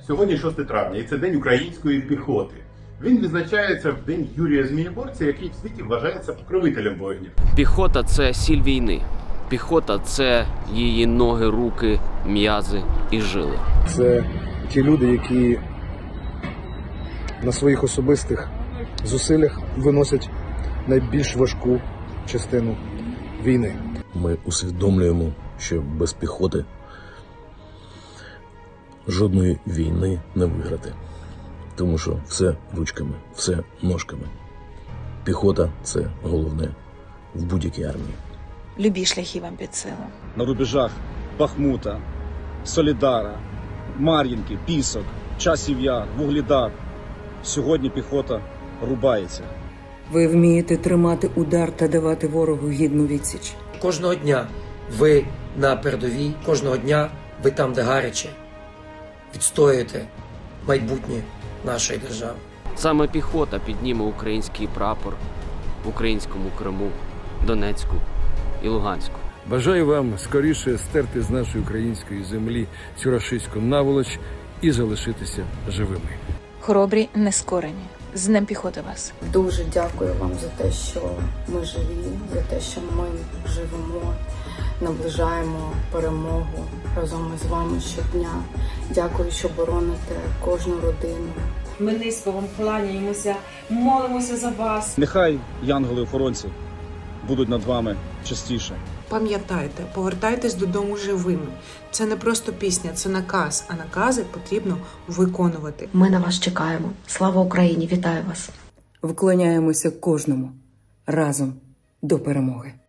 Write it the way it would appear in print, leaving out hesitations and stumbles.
Сьогодні 6 травня, і це День української піхоти. Він відзначається в День Юрія Змієборця, який в світі вважається покровителем воїнів. Піхота – це сіль війни. Піхота – це її ноги, руки, м'язи і жили. Це ті люди, які на своїх особистих зусиллях виносять найбільш важку частину війни. Ми усвідомлюємо, що без піхоти жодної війни не виграти. Тому що все ручками, все ножками. Піхота – це головне в будь-якій армії. Любі шляхи вам під силу. На рубежах Бахмута, Солідара, Мар'їнки, Пісок, Часів Яр, Вугледар. Сьогодні піхота рубається. Ви вмієте тримати удар та давати ворогу гідну відсіч. Кожного дня ви на передовій, кожного дня ви там, де гаряче, відстоюєте майбутнє нашої держави. Саме піхота підніме український прапор в українському Криму, Донецьку і Луганську. Бажаю вам скоріше стерти з нашої української землі цю рашистську наволоч і залишитися живими. Хоробрі, нескорені. З Днем піхоти вас. Дуже дякую вам за те, що ми живі, за те, що ми живемо, наближаємо перемогу разом із вами щодня. Дякую, що бороните кожну родину. Ми низько вам кланяємося, молимося за вас. Нехай янголи-охоронці будуть над вами частіше. Пам'ятайте, повертайтесь додому живими. Це не просто пісня, це наказ, а накази потрібно виконувати. Ми на вас чекаємо. Слава Україні! Вітаю вас! Вклоняємося кожному разом до перемоги.